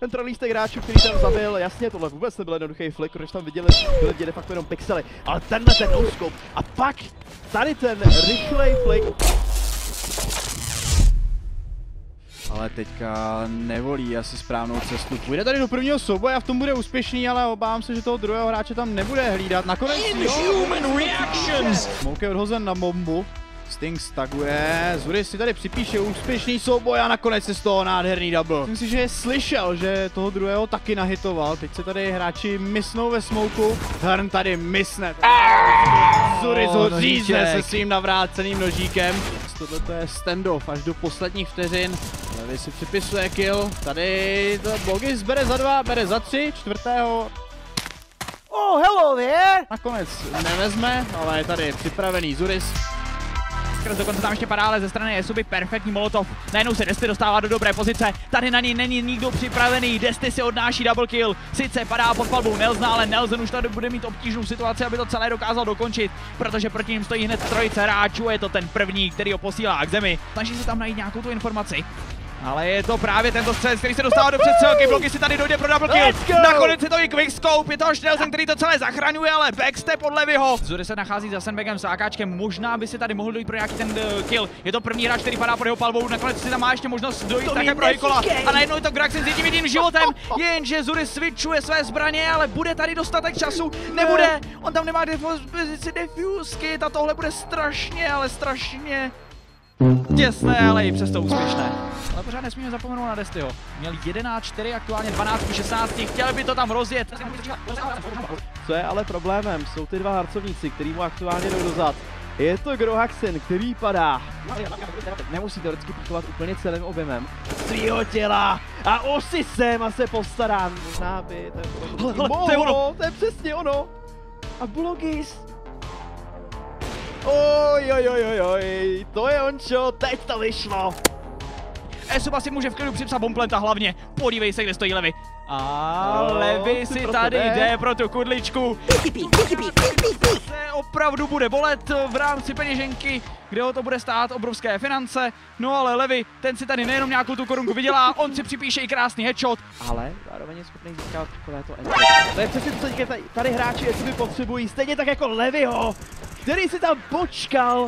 ten trolístek hráčů, který tam zabil, jasně, tohle vůbec nebyl jednoduchý flick, když tam viděli, byli de facto jenom pixely, ale tenhle ten no-scope a pak tady ten rychlej flick. Ale teďka nevolí asi správnou cestu. Půjde tady do prvního souboje a v tom bude úspěšný, ale obávám se, že toho druhého hráče tam nebude hlídat. Nakonec Smoke je odhozen na bombu. Sting staguje, Zuris si tady připíše úspěšný souboj a nakonec je z toho nádherný double. Myslím si, že je slyšel, že toho druhého taky nahitoval. Teď se tady hráči misnou ve smoku. Hrn tady misne. Zuris ho řízne se svým navráceným nožíkem. Tohle je standoff až do posledních vteřin. Levy si připisuje kill. Tady to Bogis bere za 2, bere za 3, čtvrtého. Oh, hello there! Nakonec nevezme, ale je tady připravený Zuris. Dokonce tam ještě padá, ale ze strany Esuby perfektní molotov. Najednou se Desty dostává do dobré pozice. Tady na ní není nikdo připravený. Desty si odnáší double kill. Sice padá pod palbou Nelson, ale Nelson už tady bude mít obtížnou situaci, aby to celé dokázal dokončit. Protože proti ním stojí hned trojice hráčů. Je to ten první, který ho posílá k zemi. Snaží se tam najít nějakou tu informaci. Ale je to právě tento střelec, který se dostává do přestřelky. Bloky si tady dojde pro double kill. Nakonec je to i quickscope. Je to až Nelson, který to celé zachraňuje, ale backstep od Levyho. Zuris se nachází za sandbagem s AKčkem. Možná by si tady mohl dojít pro nějaký ten kill. Je to první hráč, který padá pod jeho palbou. Nakonec si tam má ještě možnost dojít také pro Hikola. A najednou je to Graxen s jedním životem. Jenže Zuris switchuje své zbraně, ale bude tady dostatek času. Nebude. On tam nemá dispozici defuse kit a tohle bude strašně, ale strašně těsné, ale i přesto úspěšné. Ale pořád nesmíme zapomenout na Destyho. Měl 11-4, aktuálně 12-16, chtěl by to tam rozjet. Co je ale problémem, jsou ty dva harcovníci, který mu aktuálně jdou dozad. Je to Grohaxen, který padá. Nemusí teoreticky píkovat úplně celým objemem svýho těla. A o systéma se postará. Možná by to je ono. To je přesně ono. A Blogis. Oj, to je ončo, teď to vyšlo. Esuba si může v klidu připsat bomplenta hlavně. Podívej se, kde stojí Levy. A Levy si tady jde pro tu kudličku. Se opravdu bude bolet v rámci peněženky, kde ho to bude stát obrovské finance. No ale Levy, ten si tady nejenom nějakou tu korunku vydělá, on si připíše i krásný headshot. Ale zároveň je schopný získat takovéto entry. To je přesně to, co tady hráči Esuby potřebují, stejně tak jako Levyho, který si tam počkal.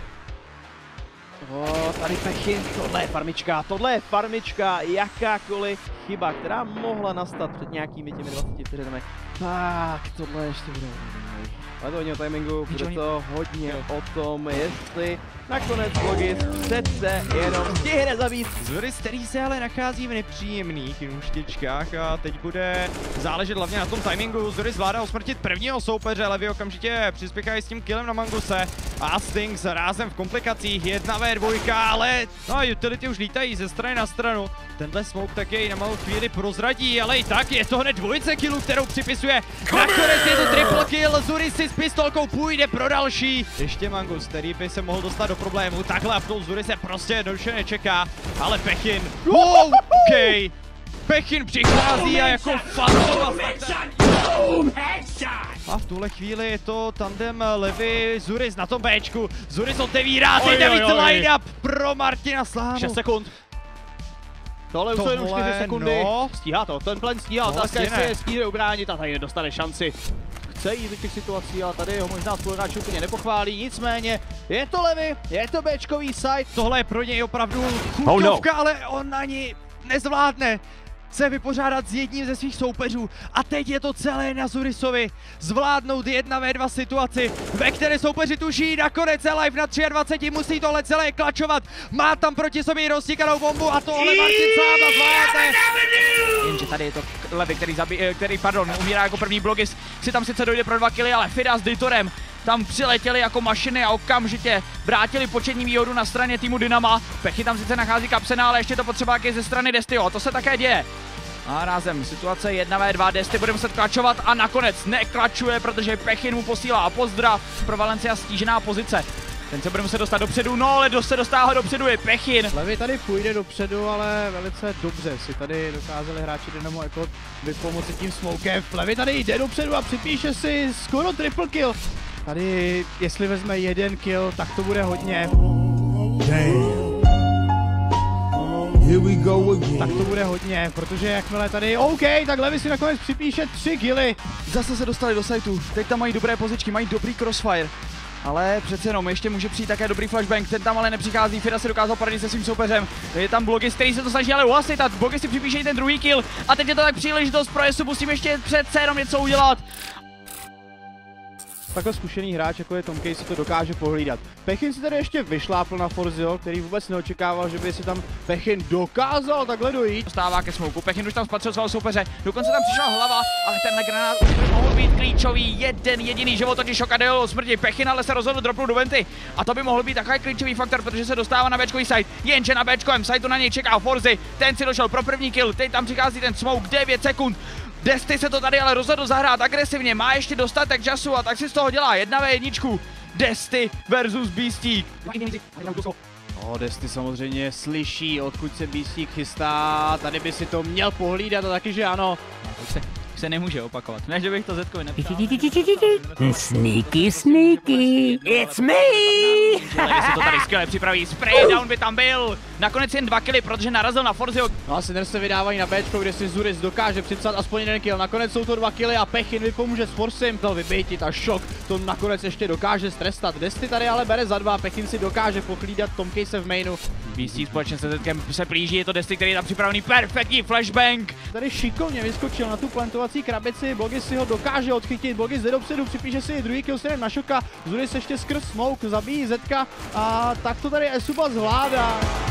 Tady Pechin, tohle je farmička, jakákoliv chyba, která mohla nastat před nějakými těmi 20 vteřinami. Tak, tohle ještě bude hodně. Ale to hodně o timingu, bude to hodně o tom, jestli nakonec Blogis přece jenom stihne zabít. Zuris, který se ale nachází v nepříjemných nůžtičkách a teď bude záležet hlavně na tom timingu. Zuris zvládá usmrtit prvního soupeře, Levy okamžitě přispěchají s tím killem na Manguse a Sting s rázem v komplikacích, 1v2, ale no a utility už lítají ze strany na stranu. Tenhle smoke taky na malou chvíli prozradí, ale i tak je to hned dvojice killů, kterou připisuje. Nakonec je to triple kill, Zuris si s pistolkou půjde pro další. Ještě Mangus, který by se mohl dostat do problému. Takhle a v tom Zuris se prostě jednoduše nečeká, ale Pechin. Wow, OK. Pechin přichází a jako fantom. A v tuhle chvíli je to tandem Levy, Zuris na tom Bčku. Zuris otevírá, teď je víc line-up pro Martina Slávu. 6 sekund. Tohle už jsou jenom 4 sekundy. No. Stíhá to, ten plan stíhá, otázka jestli stíhne ubránit a tady nedostane šanci. Chce jít do těch situací, ale tady ho možná spoluhráč úplně nepochválí, nicméně je to Levy, je to Bčkový site. Tohle je pro něj opravdu chuťovka, ale on ani nezvládne se vypořádat s jedním ze svých soupeřů a teď je to celé na Zurisovi zvládnout 1v2 situaci, ve které soupeři tuší, nakonec je live na 23, musí tohle celé klačovat, má tam proti sobě roztíkanou bombu a tohle Martin sám zvládne. Jenže tady je to Levy, který umírá jako první. Blogis si tam sice dojde pro 2 killy, ale Fida s Ditorem tam přiletěli jako mašiny a okamžitě vrátili početní výhodu na straně týmu Dynama. Pechy tam sice nachází Kapsena, ale ještě to potřeba taky ze strany Destyho, to se také děje. A rázem situace 1v2, Desty bude muset klačovat a nakonec neklačuje, protože Pechin mu posílá pozdrav. Pro Valencia stížená pozice. Ten se bude muset dostat dopředu, no ale se dostává dopředu je Pechin. Levy tady půjde dopředu, ale velice dobře si tady dokázali hráči Dynamo jako vypomoci tím smokem. Levy tady jde dopředu a připíše si skoro triple kill. Tady, jestli vezme 1 kill, tak to bude hodně. Damn. Tak to bude hodně, protože jakmile tady, OK, tak Levi si nakonec připíše 3 killy. Zase se dostali do sajtu, teď tam mají dobré pozičky, mají dobrý crossfire. Ale přece jenom ještě může přijít také dobrý flashbang, ten tam ale nepřichází, Fira se dokázal poradit se svým soupeřem. Je tam Blogis, který se to snaží ale uhasit a Blogis si připíše ten druhý kill. A teď je to tak příležitost pro Esu, musím ještě přece jenom něco udělat. Takhle zkušený hráč, jako je Tomkej, si to dokáže pohlídat. Pechin si tady ještě vyšlápl na Forzio, který vůbec neočekával, že by si tam Pechin dokázal takhle dojít. Dostává ke smoku, Pechin už tam spatřil svého soupeře, dokonce tam přišla hlava, ale ten granát už by mohl být klíčový, jeden jediný život, totiž Šokadel o smrti. Pechin ale se rozhodl dropnout do venty a to by mohl být takový klíčový faktor, protože se dostává na Bčkový site, jenže na Bčkovém siteu na něj čeká Forzi, ten si došel pro první kill, teď tam přichází ten smoke, 9 sekund. Desty se to tady ale rozhodl zahrát agresivně, má ještě dostatek času a tak si z toho dělá 1v1. Desty versus Beastík. No, Desty samozřejmě slyší, odkud se Beastík chystá, tady by si to měl pohlídat a taky, že ano. Se nemůže opakovat, ne, že bych to Zetkovi nepřál. Sneaky, sneaky, it's me! Levi si to tady skvěle připraví, spray down by tam byl. Nakonec jen 2 killy, protože narazil na Forzio. No a Sinners se vydávají na Bčko, kde si Zuris dokáže připsat aspoň 1 kill. Nakonec jsou to 2 killy a Pechin vypomůže s Forcem to vybejtit a Šok to nakonec ještě dokáže strestat. Desty tady ale bere za 2, Pechin si dokáže pochlídat Tomkej se v mainu. Beastík společně se Zetkem se plíží, je to Desty, který je tam připravený, perfektní flashbang. Tady šikovně vyskočil na tu plantovací krabici, Blogis si ho dokáže odchytit, Blogis jde dopředu, připíše si druhý kill směrem na Šoka, Zuris ještě skrz smoke zabíjí Zetka a tak to tady Esuba zvládá.